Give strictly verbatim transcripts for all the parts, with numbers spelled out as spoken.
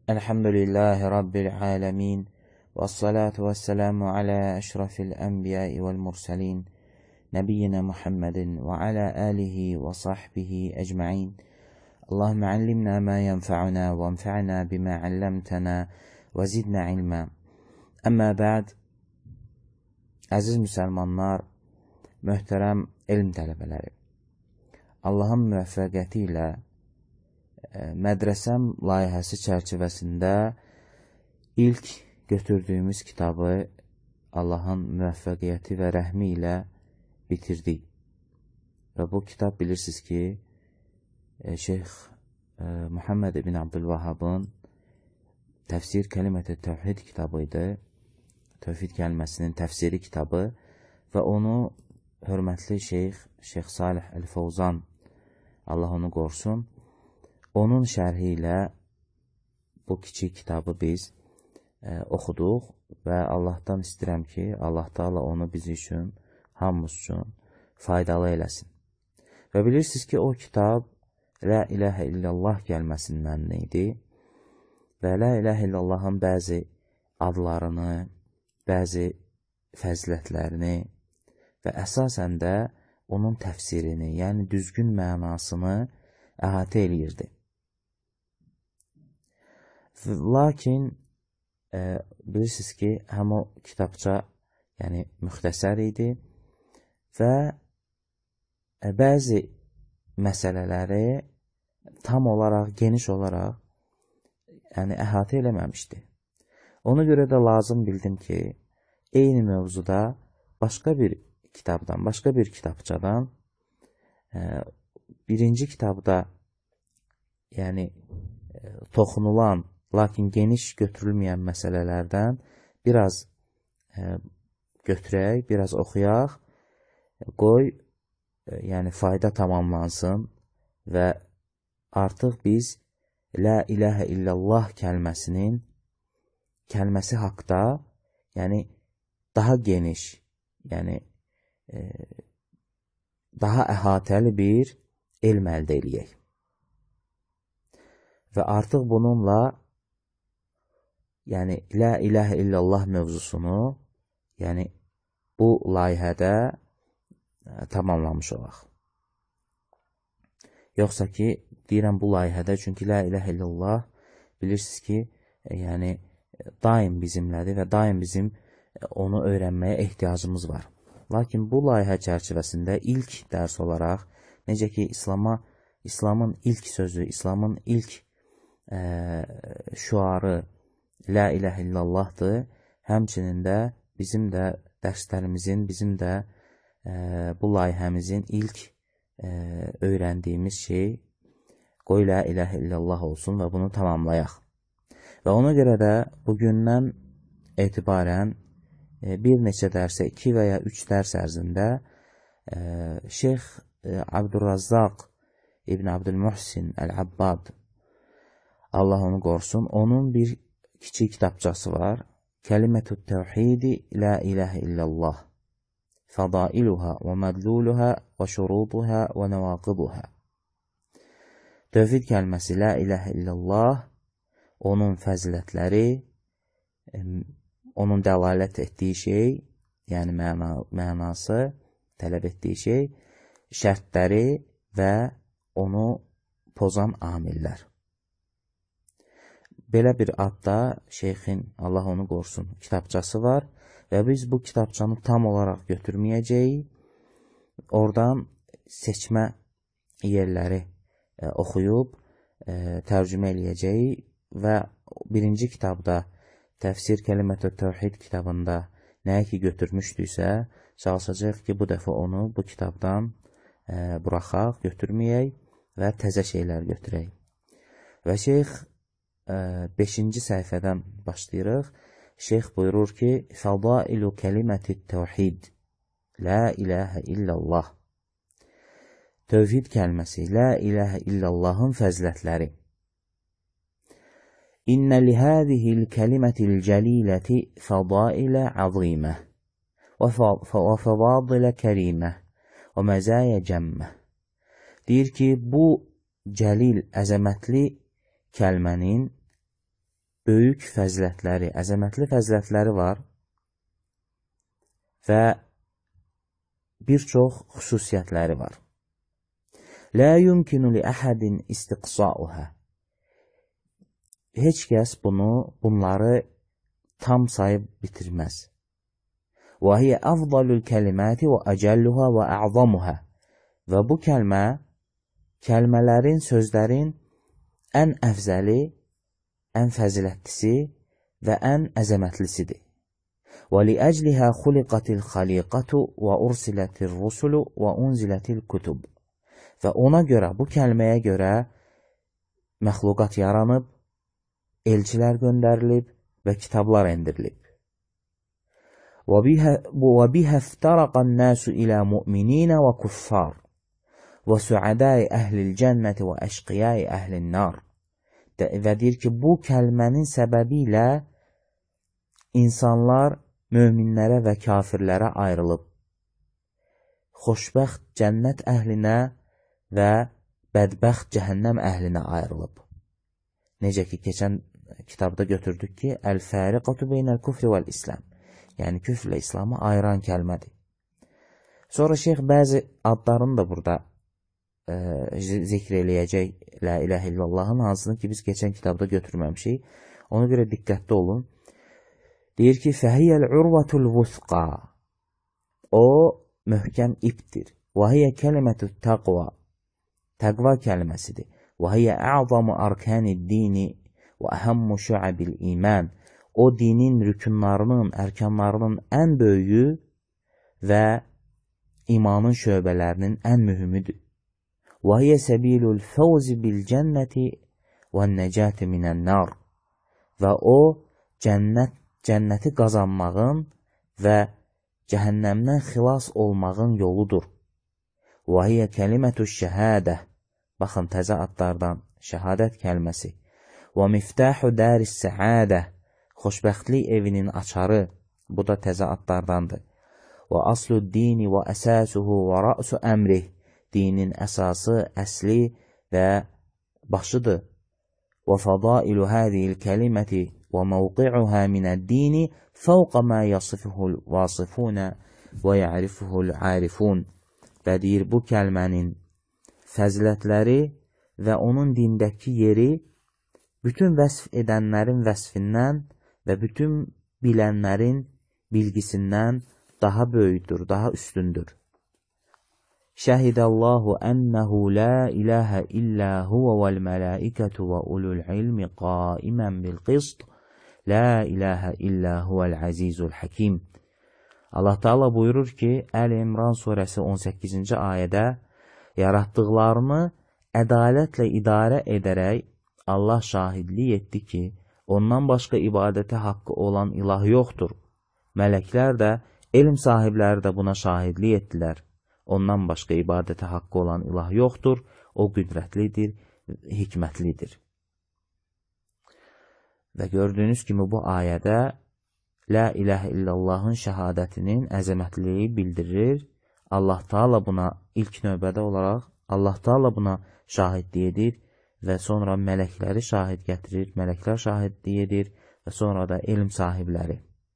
Elhamdülillahi Rabbil alemin. Vessalatu vesselamu ala eşrafil enbiyai vel mursalin. Nebiyyina Muhammedin ve ala alihi ve sahbihi ecma'in. Allahümme allimna ma yenfa'una ve enfa'na bima allamtana ve zidna ilma. Amma ba'd. Əziz müsəlmanlar, möhtərəm elm tələbələri. Allahın müvəffəqiyyəti ilə mədrəsəm layihəsi çərçivəsində ilk götürdüyümüz kitabı Allahın müvəffəqiyyəti və rəhmi ilə bitirdik. Və bu kitab bilirsiniz ki, Şeyx Muhammed ibn Abdülvahhabın Təfsir Kəlimət-i Təvhid kitabı idi. Tövhid kəlməsinin təfsiri kitabı və onu hörmətli Şeyx Şeyx Salih Əl-Fəvzan, Allah onu qorusun, onun şərhi ilə bu kiçik kitabı biz e, oxuduq və Allahdan istəyirəm ki, Allah Taala onu biz üçün, hamımız üçün faydalı eləsin. Və bilirsiniz ki, o kitab La ilahə illallah gəlməsindən idi və La ilahə illallahın bəzi adlarını, bəzi fəzilətlərini və əsasən də onun təfsirini, yəni düzgün mənasını əhatə eləyirdi. Lakin e, bilirsiniz ki, həm o kitabça yəni müxtəsər idi və e, bəzi məsələləri tam olaraq, geniş olaraq yəni əhatə eləməmişdi. Ona görə də lazım bildim ki, eyni mövzuda başqa bir kitabdan, başqa bir kitabçadan e, birinci kitabda yəni e, toxunulan, lakin geniş götürülməyən məsələlərdən biraz e, götürək, biraz oxuyaq, qoy, e, yəni fayda tamamlansın və artıq biz La ilahə illallah kəlməsinin, kəlməsi haqda, yəni daha geniş, yəni e, daha əhatəli bir elm əldə eləyək. Və artıq bununla yəni La ilahə illallah mövzusunu yəni bu layihədə e, tamamlamış olaq. Yoxsa ki, deyirəm bu layihədə, çünki La ilahə illallah bilirsiniz ki, e, yəni daim bizimlədir və daim bizim onu öyrənməyə ehtiyacımız var. Lakin bu layihə çərçivəsində ilk dərs olaraq, necə ki, İslama, İslamın ilk sözü, İslamın ilk e, şüarı La ilahə illallahdır, həmçinin də bizim də dərslərimizin, bizim də e, bu layihəmizin ilk e, öyrəndiyimiz şey qoy La ilahə illallah olsun və bunu tamamlayaq. Və ona görə də bugündən etibarən e, bir neçə dərsə, iki və ya üç dərs ərzində e, Şeyx e, Abdurrazzaq İbn Abdülmuhsin Əl-Abbad, Allah onu qorusun, onun bir kiçik kitabçası var. Kəlimətü Təvhidi La ilahə illallah, Fədailuha və mədluluha və şuruduha və nəvaqiduha. Tövhid kəlməsi La ilahə illallah, onun fəzilətləri, onun dəlalət etdiyi şey, yəni məna, mənası, tələb etdiyi şey, şərtləri və onu pozan amillər. Belə bir adda şeyxin, Allah onu qorusun, kitabçası var və biz bu kitabçanı tam olaraq götürməyəcəyik. Oradan seçmə yerləri e, oxuyub, e, tərcümə eləyəcəyik və birinci kitabda Təfsir Kəlimət-i Təvhid kitabında nəyə ki götürmüşdüksə, çalışacaq ki, bu dəfə onu bu kitabdan e, buraxaq, götürməyək və təzə şeylər götürək. Və şeyx beşinci səhifədən başlayırıq. Şeyx buyurur ki, Fədailu kəliməti təvhid, La ilahə illallah. Tövhid kəlməsi, La ilahə illallahın fəzilətləri. İnnə lihədihil kəlimətil cəliləti fədailə azimə və fədadilə kərimə və məzəyə cəmmə. Deyir ki, bu cəlil, əzəmətli kəlmənin böyük fəzilətləri, əzəmətli fəzilətləri var və bir çox xüsusiyyətləri var. Lə yumkinu li əhədin istiqsauhə. Heç kəs bunu, bunları tam sayıb bitirməz. Və hiyə əfdalul kəliməti və əcəlluhə və ə'zamuhə. Və bu kəlmə, kəlmələrin, sözlərin ən əfzəli, ən fəzilətlisi və ən əzəmətlisidir. Və liəclihə xuliqatil xaliqatu və ursilətir rusulu və unzilətil kutub. Və ona görə, bu kəlməyə görə məxluqat yaranıb, elçilər göndərilib və kitablar endirilib. Və bihə iftaraqan nəsu ilə mü'mininə və kuffar və suədəi əhlil cənnəti və əşqiyəi əhlin nar. Və deyir ki, bu kəlmənin səbəbi ilə insanlar möminlərə və kafirlərə ayrılıb. Xoşbəxt cənnət əhlinə və bədbəxt cəhənnəm əhlinə ayrılıb. Necə ki, keçən kitabda götürdük ki, əl-fəriqatu beynəl küfri vəl-İslam. Yəni, küfrlə İslamı ayıran kəlmədir. Sonra şeyx bəzi adlarını da burada e, zikr eləyəcək La iləhə illallahın, hansını ki, biz keçən kitabda götürməmişik. Ona görə diqqətli olun. Deyir ki, fəhiyyəl urvatul vusqa. O, möhkəm ipdir. Və hiyyə kəlimətü təqva. Təqva kəlməsidir. Və hiyyə ə'zamu arkənid dini və əhəmmu şüəbil iman. O, dinin rükunlarının, ərkanlarının ən böyüyü və imanın şöbələrinin ən mühümüdür. Və hiyyə səbilul fəvzi bil cənnəti və nəcəti minən nar. Və o, cənnət, cənnəti qazanmağın və cəhənnəmdən xilas olmağın yoludur. Və hiyyə kəlimətü şəhədə. Baxın, təzə adlardan şəhadət kəlməsi. Və miftəhu dəris səədə. Xoşbəxtlik evinin açarı. Bu da təzə adlardandır. Və aslu dini və əsasuhu və rə'su əmrih. Dinin əsası, əsli və başıdır. Və fədailu hədiyil kəliməti və mövqi'uhə minəd dini fəvqə mə yasifuhul vasifunə və ya'rifuhul arifun. Və deyir, bu kəlmənin fəzilətləri və onun dindəki yeri bütün vəsf edənlərin vəsfindən və bütün bilənlərin bilgisindən daha böyükdür, daha üstündür. Şəhidəllahu ənəhu la iləhə illə huvə vəl mələikətü və ulul ilmi qaimən bil qist. La iləhə illə huvəl əzizul həkim. Allah Teala buyurur ki, Əl-İmran surəsi on səkkizinci ayədə yaratdıqlarını ədalətlə idarə edərək Allah şahidlik etdi ki, ondan başqa ibadətə haqqı olan ilah yoxdur. Mələklər də, elm sahibləri də buna şahidlik etdilər. Ondan başqa ibadətə haqqı olan ilah yoxdur. O qüdrətlidir, hikmətlidir. Və gördüyünüz kimi bu ayədə La iləhə illallahın şəhadətinin əzəmətliyi bildirir. Allah Teala buna ilk növbədə olaraq Allah Teala buna şahidlik edir və sonra mələkləri şahid gətirir, mələklər şahidlik edir və sonra da elm sahibləri.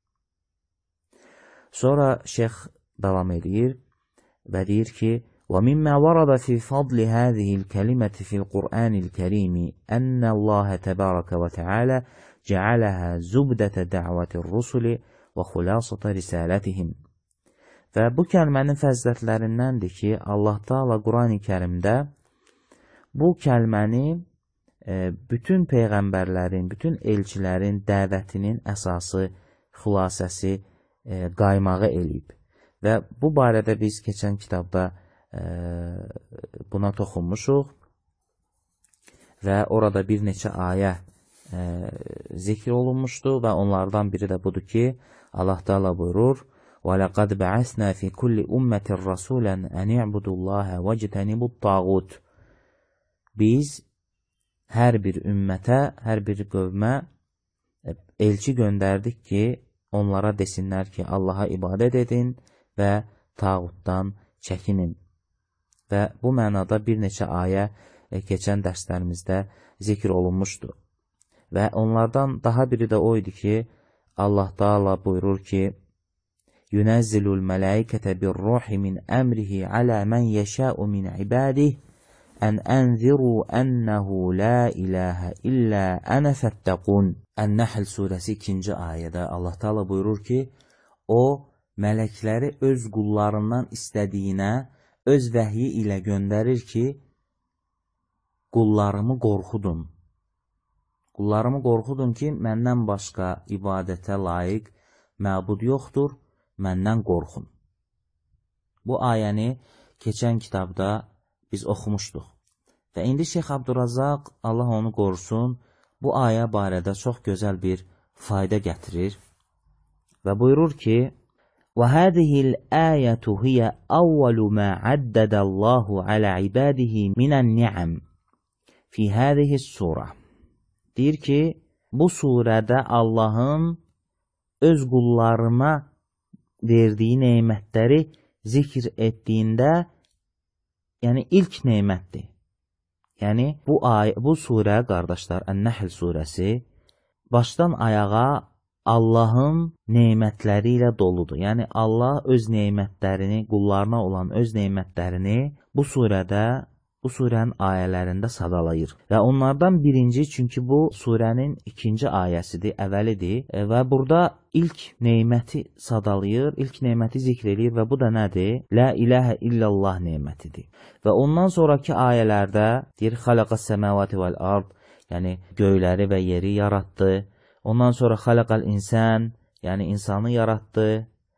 Sonra şeyx davam edir və deyir ki, وَمِمَّا وَرَدَ فِي فَضْلِ هَذِهِ الْكَلِمَةِ فِي الْقُرْآنِ الْكَرِيمِ أَنَّ اللَّهَ تَبَارَكَ وَتَعَالَى جَعَلَهَا زُبْدَةَ دَعْوَةِ الرُّسُلِ وَخُلَاصَةَ رِسَالَتِهِمْ. Və bu kəlmənin fəzilətlərindəndir ki, Allah Teala Quran-ı Kərimdə bu kəlməni e, bütün peyğəmbərlərin, bütün elçilərin dəvətinin əsası, xülasəsi, e, qaymağı eləyib. Və bu barədə biz keçən kitabda e, buna toxunmuşuq və orada bir neçə ayə e, zikr olunmuşdu və onlardan biri də budur ki, Allah Teala buyurur: وَلَقَدْ بَعَثْنَا فِي كُلِّ أُمَّةٍ رَسُولًا أَنْ يَعْبُدُوا اللَّهَ وَاجْتَنِبُوا الطَّاغُوتَ. Biz hər bir ümmətə, hər bir qövmə elçi göndərdik ki, onlara desinlər ki, Allaha ibadət edin və tağutdan çəkinin. Və bu mənada bir neçə ayə keçən dərslərimizdə zikr olunmuşdu. Və onlardan daha biri də o idi ki, Allah Taala buyurur ki, Yunazzilul mələikətə bir-ruhi min əmrihi alə mən yəşəu min ibadih ən ənziru ənəhu la ilahə illə ənə fəttəqun. Ən-Nəhl surəsi ikinci ayədə Allah Taala buyurur ki, o mələkləri öz qullarından istədiyinə öz vəhyi ilə göndərir ki, qullarımı qorxudun. Qullarımı qorxudun ki, məndən başqa ibadətə layiq məbud yoxdur, məndən qorxun. Bu ayəni keçən kitabda biz oxumuşduq. Və indi Şeyx Abdurrazaq, Allah onu qorusun, bu ayə barədə çox gözəl bir fayda gətirir. Və buyurur ki, وَهَذِهِ الْآيَةُ هِيَ أَوَّلُ مَا عَدَّدَ اللَّهُ عَلَى عِبَادِهِ مِنَ النِّعَمِ فِي هَذِهِ السُّورَةِ. Deyir ki, bu surədə Allahın öz qullarına verdiyi neymətləri zikr etdiyində, yəni ilk neymətdir. Yəni, bu, ay, bu surə, qardaşlar, Ən-Nəhl surəsi, başdan ayağa Allahın neymətləri ilə doludur. Yəni, Allah öz neymətlərini, qullarına olan öz neymətlərini bu surədə, bu surənin ayələrində sadalayır. Və onlardan birinci, çünki bu surənin ikinci ayəsidir, əvvəlidir və burada ilk neyməti sadalayır, ilk neyməti zikr edir və bu da nədir? La ilahə illallah neymətidir. Və ondan sonraki ayələrdə deyir, xalaqas səmavati vəl ard, yəni göyləri və yeri yaratdı. Ondan sonra xalaqal insan, yəni insanı yaratdı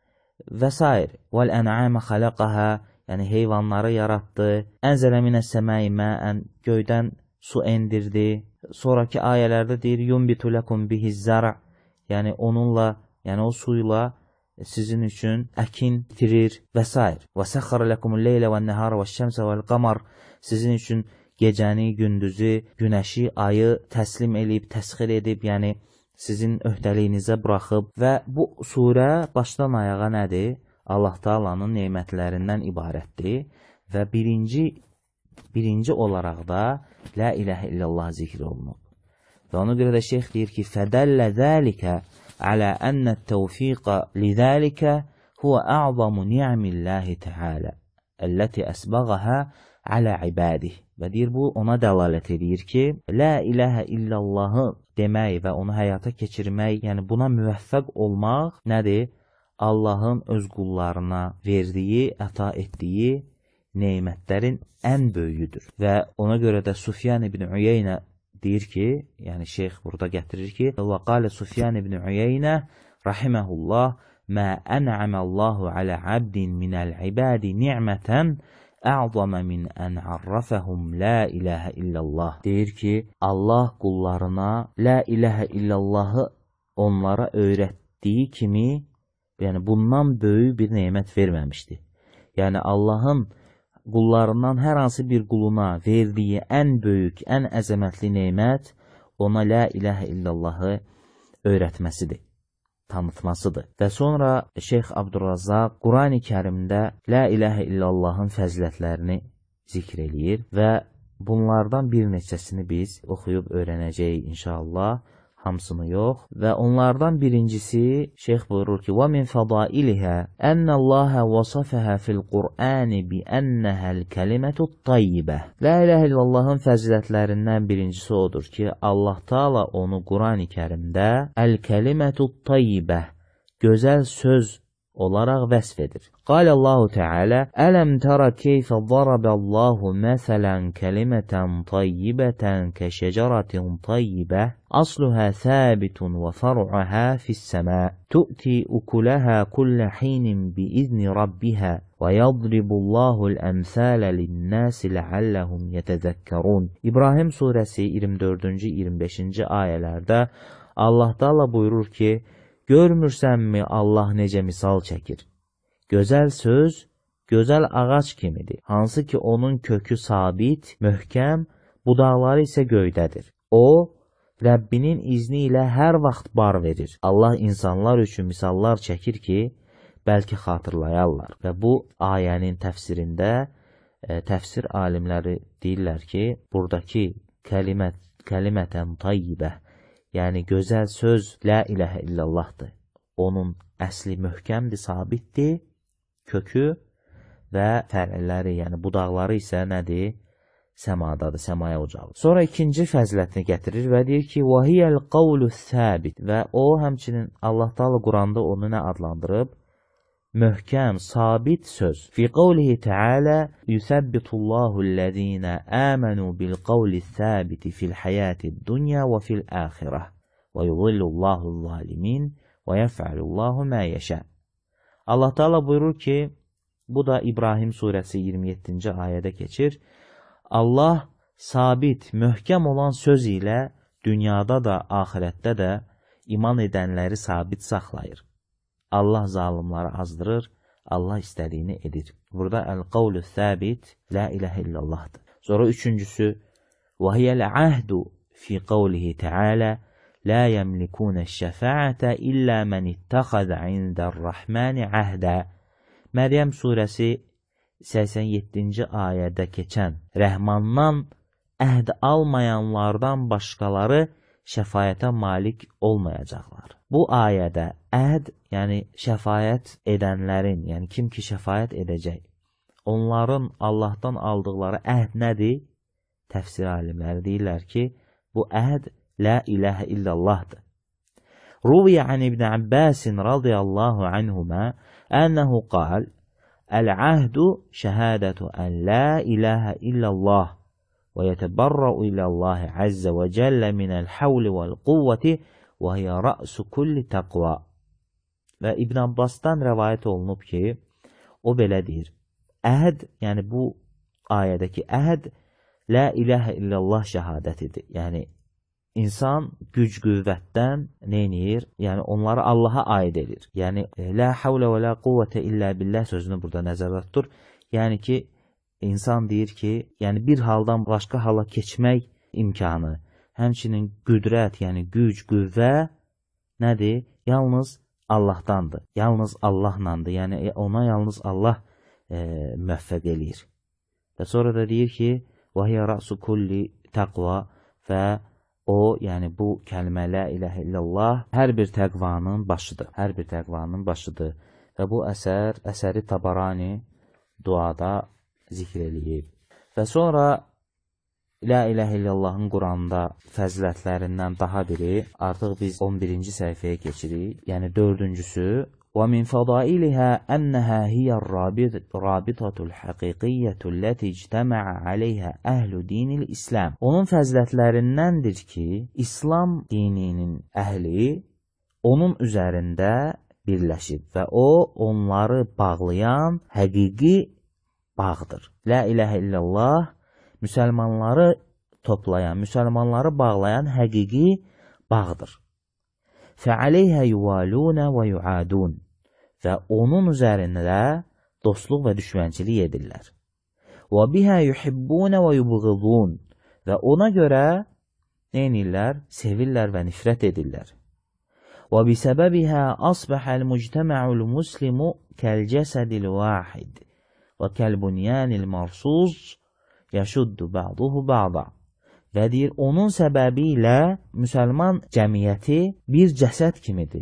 və s. Vəl ən'amə xalaqəhə, yəni heyvanları yaratdı. Ənzələ minəs səməyi məən, göydən su endirdi. Sonraki ayələrdə deyir, yumbitu ləkum bihiz zər', yəni onunla, yəni o suyla sizin üçün əkin bitirir və s. Və səxxara ləkumul leylə və nəhara və şəmsə vəl qamar, sizin üçün gecəni, gündüzü, günəşi, ayı təslim edib, təsxir edib, yəni sizin öhdəliyinizə buraxıb. Və bu surə başdan ayağa nədir? Allah Taala'nın neymətlərindən ibarətdir və birinci, birinci olaraq da La ilahə illallah zikr olunub. Və ona görə də şeyx deyir ki, فَدَلَّ ذَلِكَ عَلَى أَنَّ التَّوْفِيقَ لِذَلِكَ هُوَ أَعْظَمُ نِعْمِ اللَّهِ تَعَالَى الَّتِي أَسْبَغَهَا عَلَى عِبَادِهِ. Və deyir, bu ona dəlalət edir ki, La ilahə illallahı demək və onu həyata keçirmək, yəni buna müvəffəq olmaq nədir? Allahın öz qullarına verdiyi, əta etdiyi neymətlərin ən böyüyüdür. Və ona görə də Sufyan ibn Üyeynə deyir ki, yəni şeyx burada gətirir ki, və qalə Sufyan ibn Üyeynə rahiməhullah, mə ən'əməllahu alə abdin minəl ibadi ni'mətən ə'zəmə min ən arrafəhum la ilahə illallah. Deyir ki, Allah qullarına la ilahə illallahı onlara öyrətdiyi kimi, yəni bundan böyük bir neymət verməmişdi. Yəni Allahın qullarından hər hansı bir quluna verdiyi ən böyük, ən əzəmətli neymət ona la ilahə illallahı öyrətməsidir, tanıtmasıdır. Və sonra Şeyx Abdurrazaq Qurani Kərimdə la ilahə illallahın fəzilətlərini zikr eləyir və bunlardan bir neçəsini biz oxuyub öyrənəcəyik inşallah. Hamısını yox. Və onlardan birincisi, şeyx buyurur ki, وَمِنْ فَضَائِلِهَا أَنَّ اللَّهَ وَصَفَهَا فِي الْقُرْآنِ بِأَنَّهَا الْكَلِمَةُ الطَّيِّبَةِ. La ilahə illallahın fəzilətlərindən birincisi odur ki, Allah Taala onu Qurani Kərimdə Əl-Kəlimətu Tayyibə, gözəl söz olaraq vəsf edir. Qalə Allahu Teala, Ələm tərə keyfə zaraballahu məsələn kəlimətən tayyibətən kəşəcəratin tayyibə, asluhə səbitun və faru'əhə fissəmə, tu'ti ukuləhə kullə xinin biizni rabbihə, və yadribullahul əmsələ linnəsi ləalləhum yətəzəkkərun. İbrahim surəsi iyirmi dördüncü iyirmi beşinci ayələrdə Allah Taala buyurur ki, görmürsənmi Allah necə misal çəkir? Gözəl söz, gözəl ağac kimidir. Hansı ki, onun kökü sabit, möhkəm, budaqları isə göydədir. O, Rəbbinin izni ilə hər vaxt bar verir. Allah insanlar üçün misallar çəkir ki, bəlkə xatırlayarlar. Və bu ayənin təfsirində, e, təfsir alimləri deyirlər ki, buradakı kəlimət, kəlimətən tayyibə, yəni gözəl söz la ilahə illallahdır. Onun əsli möhkəmdir, sabitdir, kökü və fər'ləri, yəni budaqları isə nədir? Səmadadır, səmaya ucalır. Sonra ikinci fəzilətini gətirir və deyir ki, وَهِيَ الْقَوْلُ الثَّابِتِ və o, həmçinin Allah Teala Quranda onu nə adlandırıb? Möhkəm, sabit söz. فِي قَوْلِهِ تَعَالَى يُثَبِّتُ اللَّهُ الَّذ۪ينَ آمَنُوا بِالْقَوْلِ الثَّابِتِ فِي الْحَيَاةِ الدُّنْيَا وَفِي الْآخِرَةِ وَيُضِلُّ اللّٰهُ الظَّالِمِينَ وَيَفْعَلُ اللّٰهُ مَا يَشَاءُ. Allah Teala buyurur ki, bu da İbrahim suresi iyirmi yeddinci ayədə keçir. Allah sabit, möhkəm olan söz ilə dünyada da, ahirətdə də iman edənləri sabit saxlayır. Allah zalimları azdırır, Allah istədiyini edir. Burada əl-qavlu səbit, la ilahə illallahdır. Sonra üçüncüsü, وَهِيَ الْعَهْدُ فِي قَوْلِهِ تَعَالَى لَا يَمْلِكُونَ الشَّفَاعَةَ إِلَّا مَنِ اتَّخَذَ عِنْدَ الرَّحْمَنِ عَهْدًا. Məryəm surəsi səksən yeddinci ayədə keçən Rəhmandan əhd almayanlardan başqaları şəfayətə malik olmayacaqlar. Bu ayədə əhd, yəni şəfayət edənlərin, yəni kim ki şəfayət edəcək, onların Allahdan aldıqları əhd nədir? Təfsir alimləri deyirlər ki, bu əhd la ilahə illallahdır. Ruviyə an İbn Abbasin radiyallahu anhuma ənəhu qal, el-ahdu şehadatu en la ilahe illallah ve yetebarra'u ilallahi azze ve celle minel havli vel kuvveti ve hiye ra'su kulli taqva. Və İbn Abbasdan rəvayət olunub ki, o belə deyir. Əhd, yəni bu ayədəki əhd la ilahe illallah şəhadətidir. Yəni İnsan güc qüvvətdən neynir? Yəni onları Allaha aid edir. Yəni la havlə və la quvvətə illə billah sözünü burada nəzərdə tutur. Yəni ki, insan deyir ki, yəni bir haldan başqa hala keçmək imkanı, həmçinin qüdrət, yəni güc, qüvvə nədir? Yalnız Allahdandır. Yalnız Allahlandır. Yəni ona yalnız Allah e, müvəffəq eləyir. Və sonra da deyir ki, və hiyə rəsu kulli təqva və o, yəni bu kəlmə la ilahə illallah hər bir təqvanın başıdır. Hər bir təqvanın başıdır. Və bu əsər, əsəri Tabarani duada zikr eləyib. Və sonra la ilahə illallahın Quranda fəzilətlərindən daha biri, artıq biz on birinci səhifəyə keçirik. Yəni dördüncüsü, وَمِنْ فَضَائِلِهَا أَنَّهَا هِيَ الرَّابِطَةُ الْحَقِيقِيَّةُ الَّتِي اجْتَمَعَ عَلَيْهَا أَهْلُ دِينِ الْإِسْلَامِ. Onun fəzilətlərindəndir ki, İslam dininin əhli onun üzərində birləşib və o, onları bağlayan həqiqi bağdır. La ilahə illallah, müsəlmanları toplayan, müsəlmanları bağlayan həqiqi bağdır. فَعَلَيْهَا يُوَالُونَ وَيُعَادُونَ və onun üzərində dostluq və düşmənçilik edirlər. وَبِهَا يُحِبُّونَ وَيُبْغِضُونَ və ona görə neynirlər? Sevirlər və nifrət edirlər. وَبِسَبَبِهَا أَصْبَحَ الْمُجْتَمَعُ الْمُسْلِمُ كَالْجَسَدِ الْوَاحِدِ وَكَالْبُنْيَانِ الْمَرْصُوصِ يَشُدُّ بَعْضُهُ بَعْضًا. Və deyir, onun səbəbi ilə müsəlman cəmiyyəti bir cəsəd kimidir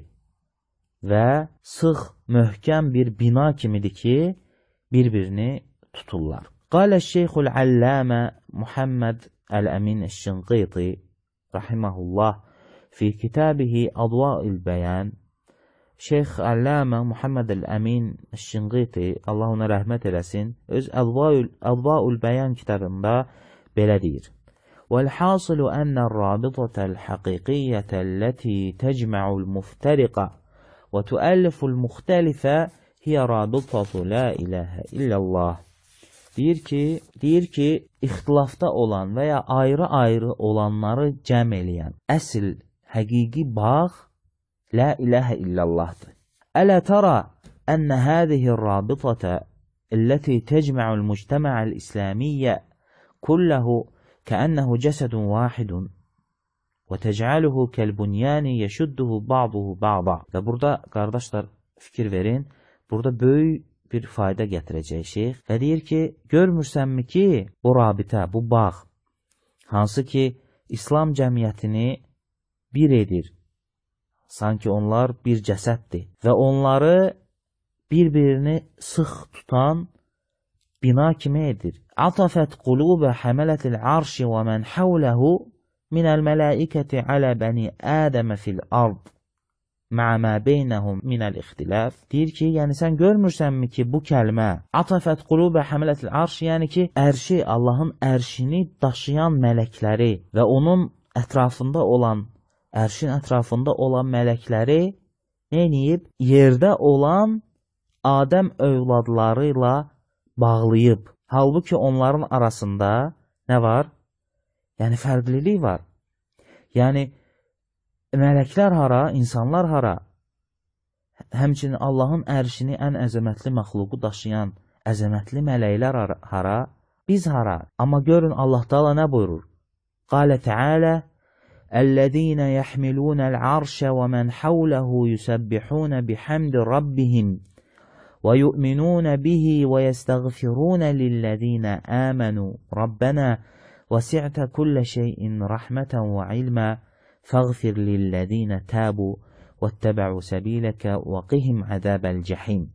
və sıx, möhkəm bir bina kimidir ki, bir-birini tuturlar. Qalə Şeyxul Allamə Muhammed Əl-Əmin Əş-Şinqiti rahiməhullah fi kitabihi Adva'il Bəyan. Şeyx Allamə Muhammed Əl-Əmin Əş-Şinqiti, Allah ona rəhmət eləsin, öz Adva'ul Bəyan kitabında belə deyir. والحاصل أن الرابطة الحقيقية التي تجمع المفترقة وتؤلف المختلفة هي رابطة لا إله إلا الله. Deyir ki, deyir ki, ixtilafda olan və ya ayrı-ayrı olanları cəm eləyən əsl, həqiqi bağ la ilahə illallahdır. Ələ tara ənə hədihi rabitətə التي تجمع المجتمع الإسلامي كله كأنه جسد واحد وتجعله كالبنيان يشده بعضه بعضا. Və burada qardaşlar fikir verin, burada böyük bir fayda gətirəcək şeyx və deyir ki, görmürsənmi ki, bu rabitə, bu bağ, hansı ki İslam cəmiyyətini bir edir. Sanki onlar bir cəsəddir və onları bir-birini sıx tutan bina kimi edir. Atafət qulubə həmələtil arşi və mən havləhu minəl mələikəti alə bəni Ədəmə fil ard ma'a ma beynəhum minəl ixtilaf. Deyir ki, yəni sən görmürsənmi ki, bu kəlmə atafət qulubə həmələtil arşi, yəni ki, ərşi, Allahın ərşini daşıyan mələkləri və onun ətrafında olan, ərşin ətrafında olan mələkləri neyib? Yerdə olan Adəm övladları ilə bağlayıb. Halbuki onların arasında nə var? Yəni fərqlilik var. Yəni mələklər hara, insanlar hara? Həmçinin Allahın ərşini ən əzəmətli məxluqu daşıyan əzəmətli mələklər hara? Biz hara? Amma görün Allah Taala nə buyurur? Qalə Teala: "Ellezîne yahmilûnel-arşe ve men havlehu yusabbihûne bihamdi rabbihim ve yu'minûne bihi ve yestağfirûne lillezîne âmenû rabbena vesi'te kulle şeyin rahmeten ve ilma فَغْفِرْ لِلَّذ۪ينَ تَابُوا وَاتَّبَعُوا سَب۪يلَكَ وَقِهِمْ عَذَابَ الْجَحِيمِ.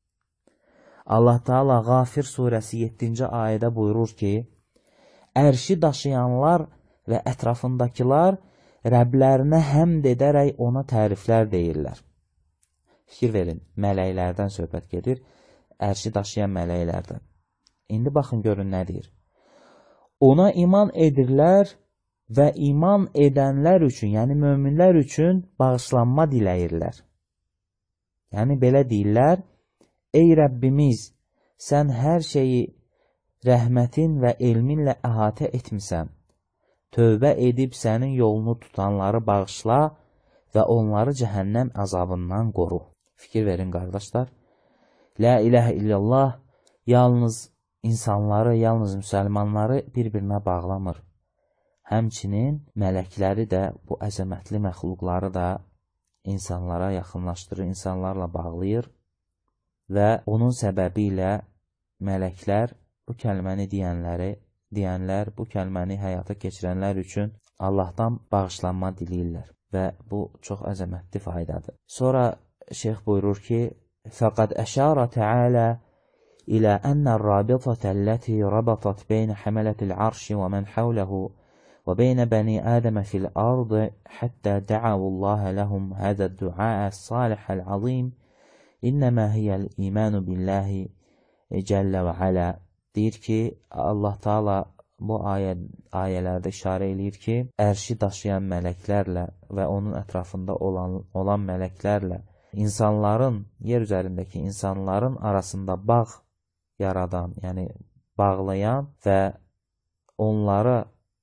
Allah Teala Gafir suresi yeddinci ayədə buyurur ki, ərşi daşıyanlar və ətrafındakılar Rəblərinə həmd edərək ona təriflər deyirlər. Fikir verin, mələklərdən söhbət gedir, ərşi daşıyan mələklərdən. İndi baxın görün nə deyir. Ona iman edirlər və iman edənlər üçün, yəni möminlər üçün bağışlanma diləyirlər. Yəni belə deyirlər, ey Rəbbimiz, sən hər şeyi rəhmətin və elminlə əhatə etmisən. Tövbə edib sənin yolunu tutanları bağışla və onları cəhənnəm əzabından qoru. Fikir verin qardaşlar. La ilahə illallah yalnız insanları, yalnız müsəlmanları bir-birinə bağlamır. Həmçinin mələkləri də, bu əzəmətli məxluqları da insanlara yaxınlaşdırır, insanlarla bağlayır və onun səbəbi ilə mələklər bu kəlməni deyənləri, deyənlər, bu kəlməni həyata keçirənlər üçün Allahdan bağışlanma diləyirlər və bu çox əzəmətli faydadır. Sonra şeyx buyurur ki, fəqad əşara Teala ilə ənər rabitətəlləti rabatat beynə həmələtil arşi və mən havləhu وبين بني آدم في الأرض حتى دعوا الله لهم هذا الدعاء الصالح العظيم إنما هي الإيمان بالله جل وعلا. Deyir ki, Allah Taala bu ayə, ayələrdə işarə eləyir ki, ərşi daşıyan mələklərlə və onun ətrafında olan, olan mələklərlə insanların, yer üzərindəki insanların arasında bağ yaradan, yəni bağlayan və onlara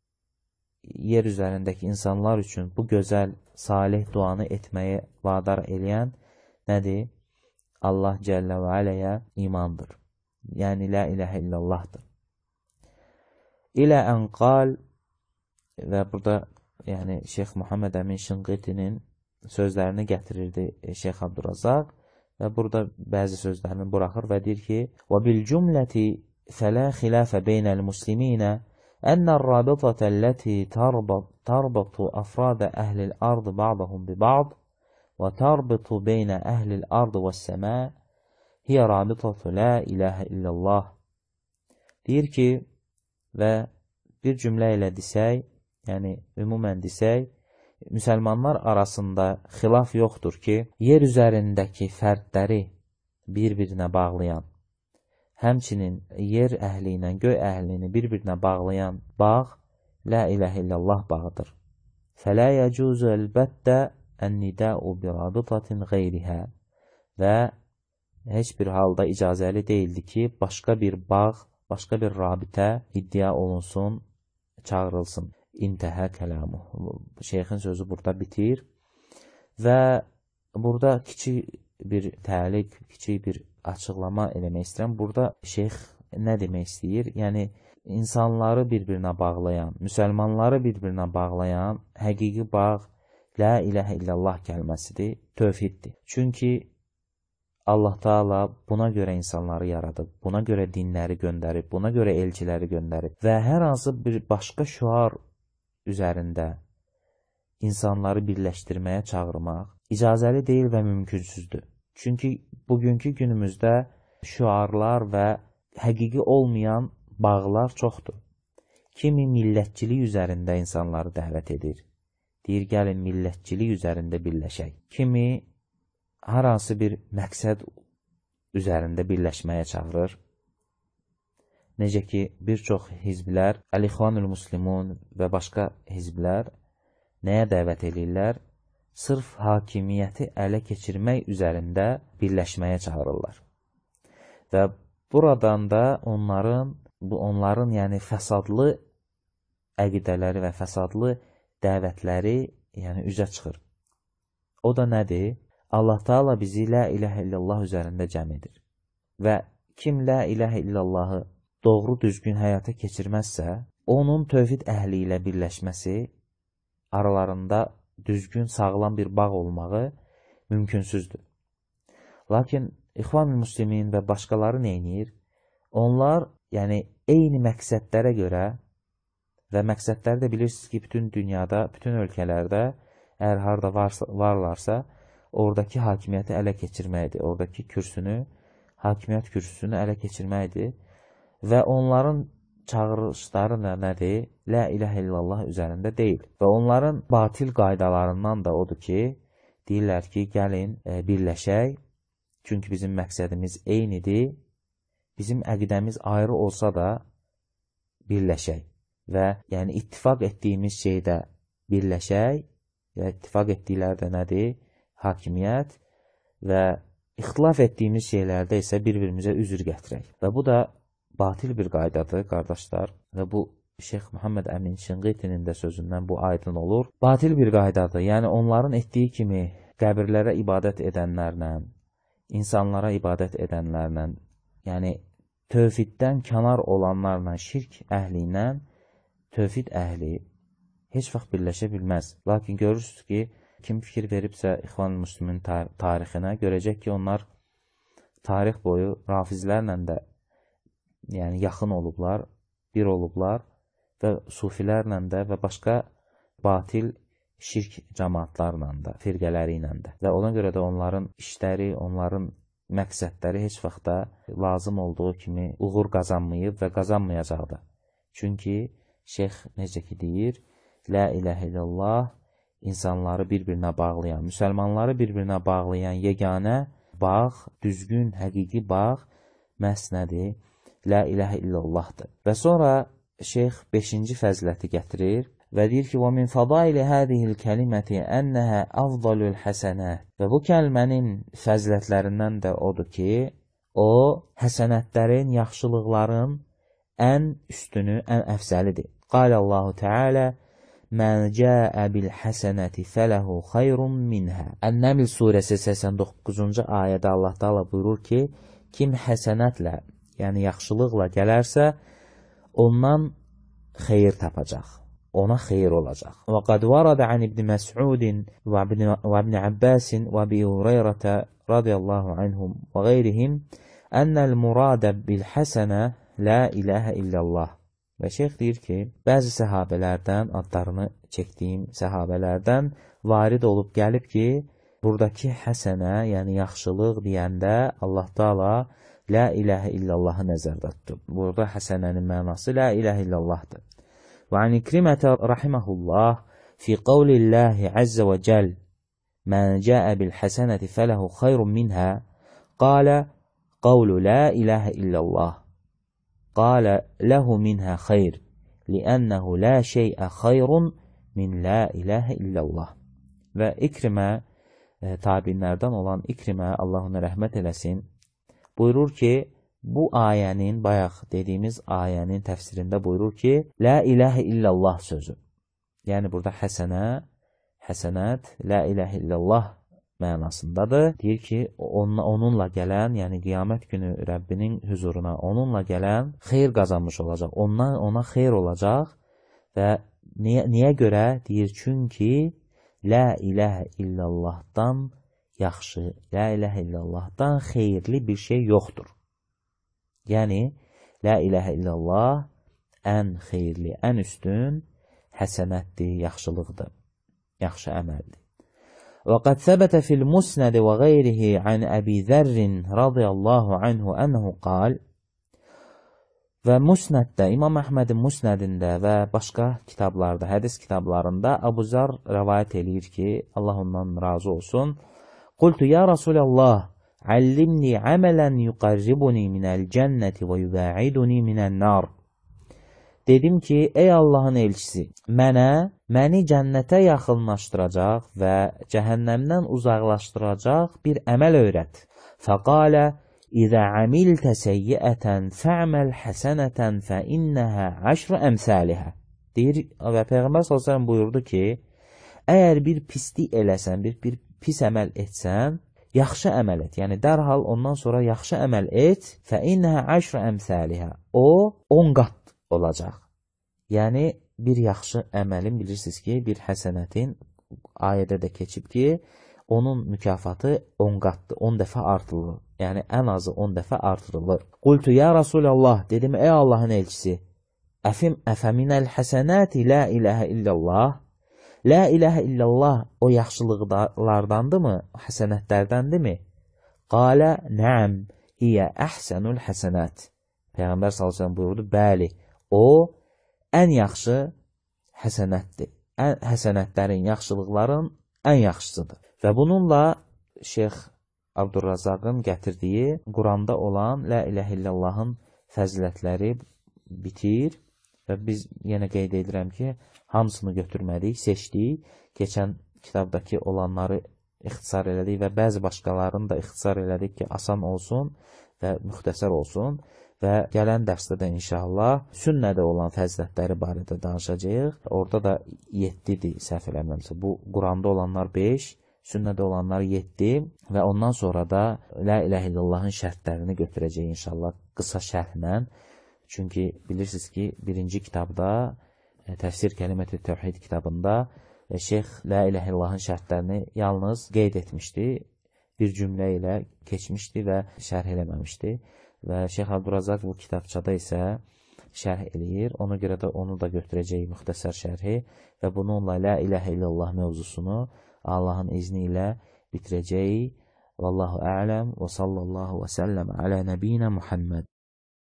yer üzərindəki insanlar üçün bu gözəl, salih duanı etməyə vadar eləyən nədir? Allah Cəllə və Aləyə imandır. Yəni, la iləhə illallahdır. İlə ən qal və burada yəni, Şeyx Muhammed Əmin Şinqitinin sözlərini gətirirdi Şeyx Abdurrazaq və burada bəzi sözlərini buraxır və deyir ki, وَبِالْجُمْلَةِ فَلَا خِلَافَ بَيْنَ الْمُسْلِمِينَ أن الرابطة التي تربط, تربط أفراد أهل الأرض بعضهم ببعض وتربط بين أهل الأرض والسماء هي رابطة لا إله إلا الله. Deyir ki, və bir cümlə ilə desək, yəni ümumən desək, müsəlmanlar arasında xilaf yoxdur ki, yer üzərindəki fərdləri bir-birinə bağlayan, həmçinin yer əhli ilə göy əhlini bir-birinə bağlayan bağ la ilahə illallah bağıdır. Fələ yəcuzu əlbəttə ən-nidəu bi rabitatin qeyrihə və heç bir halda icazəli deyildi ki, başqa bir bağ, başqa bir rabitə iddia olunsun, çağırılsın. İntəhə kəlamı. Şeyxin sözü burada bitir və burada kiçik bir təliq, kiçik bir açıqlama eləmək istəyirəm. Burada şeyx nə demək istəyir? Yəni, insanları bir-birinə bağlayan, müsəlmanları bir-birinə bağlayan həqiqi bağ la ilahə illallah kəlməsidir, tövhiddir. Çünki Allah Taala buna görə insanları yaradıb, buna görə dinləri göndərib, buna görə elçiləri göndərib və hər hansı bir başqa şüar üzərində insanları birləşdirməyə çağırmaq icazəli deyil və mümkünsüzdür. Çünki bugünkü günümüzdə şüarlar və həqiqi olmayan bağlar çoxdur. Kimi millətçilik üzərində insanları dəvət edir. Deyir, gəlin millətçilik üzərində birləşək. Kimi hər hansı bir məqsəd üzərində birləşməyə çağırır. Necə ki, bir çox hizblər, Əl-İxvanul Müslimun və başqa hizblər nəyə dəvət edirlər? Sırf hakimiyyəti ələ keçirmək üzərində birləşməyə çağırırlar. Və buradan da onların, bu onların yəni fəsadlı əqidələri və fəsadlı dəvətləri yəni üzə çıxır. O da nədir? Allah Taala bizi la ilahə illallah üzərində cəm edir. Və kim la ilahə illallahı doğru düzgün həyata keçirməzsə, onun tövhid əhli ilə birləşməsi, aralarında düzgün, sağlam bir bağ olmağı mümkünsüzdür. Lakin İxvan-ül Müslimin və başqaları neynir? Onlar, yəni eyni məqsədlərə görə və məqsədləri də bilirsiniz ki, bütün dünyada, bütün ölkələrdə əgər harada varsa, varlarsa, oradakı hakimiyyəti ələ keçirməkdir. Oradakı kürsünü, hakimiyyət kürsüsünü ələ keçirməkdir. Və onların çağırışları nədir? La ilahə illallah üzərində deyil. Və onların batil qaydalarından da odur ki, deyirlər ki, gəlin e, birləşək, çünki bizim məqsədimiz eynidir. Bizim əqidəmiz ayrı olsa da birləşək. Və yəni ittifaq etdiyimiz şeydə birləşək və ittifaq etdikləri də nədir? Hakimiyyət və ixtilaf etdiyimiz şeylərdə isə bir-birimizə üzr gətirək. Və bu da batil bir qaydadır, qardaşlar. Və bu Şeyx Muhammed Əmin Şinqitinin də sözündən bu aydın olur. Batil bir qaydadır. Yəni onların etdiyi kimi qəbirlərə ibadət edənlərlə, insanlara ibadət edənlərlə, yəni tövhiddən kənar olanlarla, şirk əhli ilə tövhid əhli heç vaxt birləşə bilməz. Lakin görürsünüz ki, kim fikir veribsə İxvan-ül Müslimin tarixinə, görəcək ki, onlar tarix boyu rafizlərlə də yəni yaxın olublar, bir olublar və sufilərlə də və başqa batil şirk cəmaatlarla da, firqələri ilə də. Və ona görə də onların işləri, onların məqsədləri heç vaxt da lazım olduğu kimi uğur qazanmayıb və qazanmayacaq da. Çünki şeyx necə ki deyir, la ilahə illallah insanları bir-birinə bağlayan, müsəlmanları bir-birinə bağlayan yeganə bağ, düzgün, həqiqi bağ məhz nədir? La ilahə illallahdır. Və sonra şeyx beşinci fəziləti gətirir və deyir ki, وَمِنْ فَضَائِلِ هَذِهِ الْكَلِمَةِ أَنَّهَا أَفْضَلُ الْحَسَنَاتِ Və bu kəlmənin fəzilətlərindən də odur ki, o, həsənətlərin, yaxşılıqların ən üstünü, ən əfzəlidir. Qalallahu Teala Mən cəə bil həsənəti fələhu xayrun minhə. Ən-Nəml surəsi səksən doqquzuncu ayədə Allah Taala buyurur ki, kim həsənətlə, yəni yaxşılıqla gələrsə, ondan xeyir tapacaq, ona xeyir olacaq. Və qad varadə an İbn Məs'udin və İbn Abbasin və Əbi Hüreyrə radiyallahu anhum və qeyrihim ennel muradə bil həsənə la ilahə illallah. Və şeyx deyir ki, bəzi səhabələrdən, adlarını çəkdiyim səhabələrdən varid olub gəlib ki, buradakı həsənə, yəni yaxşılıq deyəndə Allah Taala la ilahə illallahı nəzərdə tutub. Burada həsənənin mənası la ilahə illallahdır. Və an İkrimətə rahiməhullah fi qavlillahi əzzə və cəl mən cəə bil həsənəti fələhu xayrun minhə qalə qavlu la ilahə illallah قال له منها خير لأنه لا شيء خير من لا إله إلا الله. Və İkrimə, e, tabinlərdən olan İkrimə, Allah ona rəhmət eləsin, buyurur ki, bu ayənin, bayaq dediyimiz ayənin təfsirində buyurur ki, La ilahə illallah sözü. Yəni burada həsənə, həsənət, La ilahə illallah mənasındadır. Deyir ki, onunla, onunla gələn, yəni qiyamət günü Rəbbinin huzuruna onunla gələn xeyir qazanmış olacaq. Ondan ona xeyir olacaq və niyə, niyə görə? Deyir, çünki la ilahə illallahdan yaxşı, la ilahə illallahdan xeyirli bir şey yoxdur. Yəni, la ilahə illallah ən xeyirli, ən üstün həsənətdir, yaxşılıqdır. yaxşı əməldir. Və qad səbətə fil musnəd və qeyrihi an Əbi Zərrin radiyallahu anhu ənəhu qal. Və musnəddə, İmam Əhmədin musnədində və başqa kitablarda, hədis kitablarında Əbu Zər rəvayət eləyir ki, Allah ondan razı olsun. Qultu ya Rasulallah, allimni əmələn yuqarribuni minəl cənnəti və yubəiduni minən nar. Dedim ki, ey Allahın elçisi, mənə, məni cənnətə yaxınlaşdıracaq və cəhənnəmdən uzaqlaşdıracaq bir əməl öyrət. Fəqalə, İzə amiltə seyyiətən fə'məl həsənətən fə innəhə əşrə əmsəlihə. Deyir və Peyğəmbər sallallahu əleyhi və səlləm buyurdu ki, əgər bir pislik eləsən, bir, bir pis əməl etsən, yaxşı əməl et. Yəni dərhal ondan sonra yaxşı əməl et, fə innəhə əşrə əmsəlihə. O, on qat olacaq. Yəni bir yaxşı əməlin, bilirsiniz ki, bir həsənətin ayədə də keçib ki, onun mükafatı on qatdır, on dəfə artırılır. Yəni ən azı on dəfə artırılır. Qultu ya Rasulallah, dedim ey Allahın elçisi, əfim əfəminəl həsənəti la iləhə illallah. La iləhə illallah o yaxşılıqlardandırmı, həsənətlərdəndirmi? Qalə nəəm, hiyə əhsənul həsənət. Peyğəmbər sallallahu əleyhi və səlləm buyurdu, bəli, o ən yaxşı həsənətdir. Ən, həsənətlərin, yaxşılıqların ən yaxşısıdır. Və bununla Şeyx Abdurrazaqın gətirdiyi Quranda olan La iləhə illallahın fəzilətləri bitir və biz yenə qeyd edirəm ki, hamısını götürmədik, seçdik. Keçən kitabdakı olanları ixtisar elədik və bəzi başqalarını da ixtisar elədik ki, asan olsun və müxtəsər olsun. Və gələn dərsdə də inşallah sünnədə olan fəzilətləri barədə danışacağıq. Orada da yeddidir, səhv eləmirəmsə. Bu Quranda olanlar beş, sünnədə olanlar yeddi və ondan sonra da La iləhə illallahın şərtlərini götürəcək inşallah qısa şərhlə. Çünki bilirsiniz ki, birinci kitabda, Təfsir Kəlimət-i Təvhid kitabında Şeyx La iləhə illallahın şərtlərini yalnız qeyd etmişdi, bir cümlə ilə keçmişdi və şərh eləməmişdi. Və Şeyx Abdurazaq bu kitabçada isə şərh eləyir. Ona görə də onu da götürəcək müxtəsər şərhi və bununla La iləhə illallah mövzusunu Allahın izni ilə bitirəcək. Vallahu a'lam və sallallahu və səlləm alə nəbiyinə Muhammed.